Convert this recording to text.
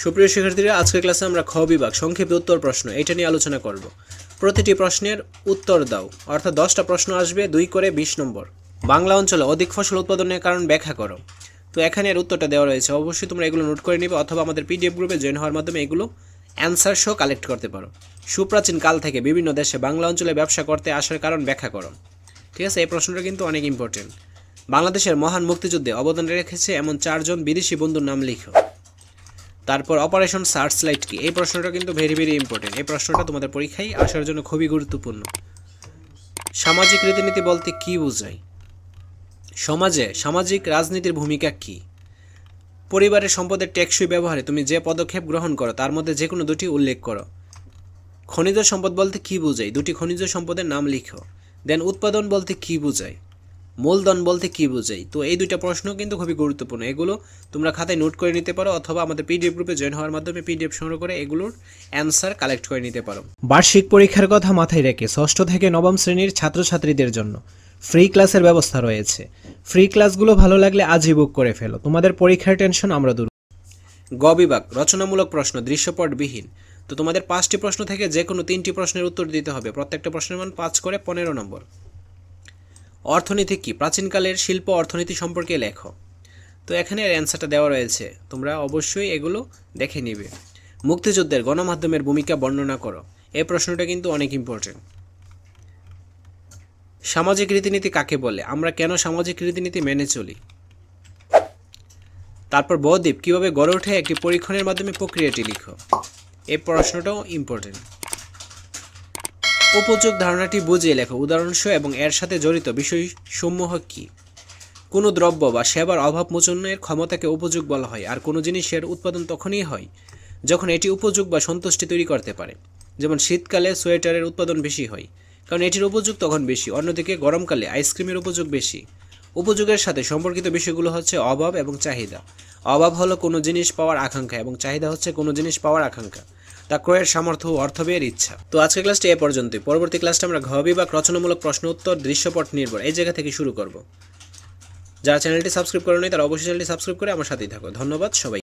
সুপ্রিয় শিক্ষার্থীরা, আজকের ক্লাসে আমরা খ বিভাগ সংক্ষিপ্ত উত্তর প্রশ্ন এটা নিয়ে আলোচনা করব। প্রতিটি প্রশ্নের উত্তর দাও, অর্থাৎ 10টা প্রশ্ন আসবে, 2 করে 20 নম্বর। বাংলা অঞ্চলে অধিক ফসল উৎপাদনের কারণ ব্যাখ্যা করো। তো এখানে এর উত্তরটা দেওয়া রয়েছে, অবশ্যই তোমরা এগুলো নোট করে নিবে অথবা আমাদের পিডিএফ গ্রুপে জয়েন হওয়ার মাধ্যমে এগুলো অ্যান্সার সহ কালেক্ট করতে পারো। সুপ্রাচীন কাল থেকে বিভিন্ন দেশে বাংলা অঞ্চলে ব্যবসা করতে আসার কারণ ব্যাখ্যা করো। ঠিক আছে, এই প্রশ্নটা কিন্তু অনেক ইম্পর্টেন্ট। বাংলাদেশের মহান মুক্তিযুদ্ধে অবদান রেখেছে এমন 4 জন বিদেশি বন্ধুর নাম লিখো। তারপর অপারেশন সার্চলাইট কি, এই প্রশ্নটা কিন্তু ভেরি ইম্পর্টেন্ট। এই প্রশ্নটা তোমাদের পরীক্ষায় আসার জন্য খুবই গুরুত্বপূর্ণ। সামাজিক রীতিনীতি বলতে কি বোঝায়? সমাজে সামাজিক রাজনীতির ভূমিকা কি? পরিবারের সম্পদের টেকসই ব্যবহারে তুমি যে পদক্ষেপ গ্রহণ করো তার মধ্যে যে কোনো দুটি উল্লেখ করো। খনিজ সম্পদ বলতে কি বোঝায়? দুটি খনিজ সম্পদের নাম লিখো। দেন উৎপাদন বলতে কি বোঝায়? মূলধন বলতে কি বোঝায়? তো এই দুইটা প্রশ্ন কিন্তু খুবই গুরুত্বপূর্ণ। এগুলো তোমরা খাতায় নোট করে নিতে পারো অথবা আমাদের পিডিএফ গ্রুপে জয়েন হওয়ার মাধ্যমে পিডিএফ সংগ্রহ করে এগুলোর অ্যান্সার কালেক্ট করে নিতে পারো। বার্ষিক পরীক্ষার কথা মাথায় রেখে 6ষ্ঠ থেকে 9ম শ্রেণীর ছাত্রছাত্রীদের জন্য ফ্রি ক্লাসের ব্যবস্থা রয়েছে। ফ্রি ক্লাসগুলো ভালো লাগলে আজই বুক করে ফেলো, তোমাদের পরীক্ষার টেনশন আমরা দূর। গ বিভাগ রচনামূলক প্রশ্ন দৃশ্যপটবিহীন। তো তোমাদের 5টি প্রশ্ন থেকে যে কোনো 3টি প্রশ্নের উত্তর দিতে হবে। প্রত্যেকটা প্রশ্নের মান 5 করে 15 নম্বর। অর্থনীতি কি? প্রাচীনকালের শিল্প অর্থনীতি সম্পর্কে লেখো। তো এখানে এর অ্যান্সারটা দেওয়া রয়েছে, তোমরা অবশ্যই এগুলো দেখে নিবে। মুক্তিযুদ্ধের গণমাধ্যমের ভূমিকা বর্ণনা করো। এই প্রশ্নটা কিন্তু অনেক ইম্পর্টেন্ট। সামাজিক রীতিনীতি কাকে বলে? আমরা কেন সামাজিক রীতিনীতি মেনে চলি? তারপর ব-দ্বীপ কীভাবে গড়ে ওঠে, একটি পরীক্ষণের মাধ্যমে প্রক্রিয়াটি লিখো। এই প্রশ্নটাও ইম্পর্টেন্ট। উপযোগ ধারণাটি বুঝিয়ে লেখো, উদাহরণসহ এবং এর সাথে জড়িত বিষয়সমূহ কি? কোনো দ্রব্য বা সেবার অভাব মোচনের ক্ষমতাকে উপযোগ বলা হয়, আর কোনো জিনিসের উৎপাদন তখনই হয় যখন এটি উপযোগ বা সন্তুষ্টি তৈরি করতে পারে। যেমন শীতকালে সোয়েটারের উৎপাদন বেশি হয় কারণ এটির উপযোগ তখন বেশি, অন্যদিকে গরমকালে আইসক্রিমের উপযোগ বেশি। উপযোগের সাথে সম্পর্কিত বিষয়গুলো হচ্ছে অভাব এবং চাহিদা। অভাব হলো কোনো জিনিস পাওয়ার আকাঙ্ক্ষা এবং চাহিদা হচ্ছে কোনো জিনিস পাওয়ার আকাঙ্ক্ষা, তা ক্রয়ের সামর্থ্য ও অর্থব্যয়ের ইচ্ছা। তো আজকের ক্লাসটি এ পর্যন্তই। পরবর্তী ক্লাসটা আমরা ঘ বিভাগ রচনামূলক প্রশ্ন উত্তর দৃশ্যপট নির্ভর এই জায়গা থেকে শুরু করব। যারা চ্যানেলটি সাবস্ক্রাইব করে নেই তারা অবশ্যই চ্যানেলটি সাবস্ক্রাইব করে আমার সাথেই থাকো। ধন্যবাদ সবাই।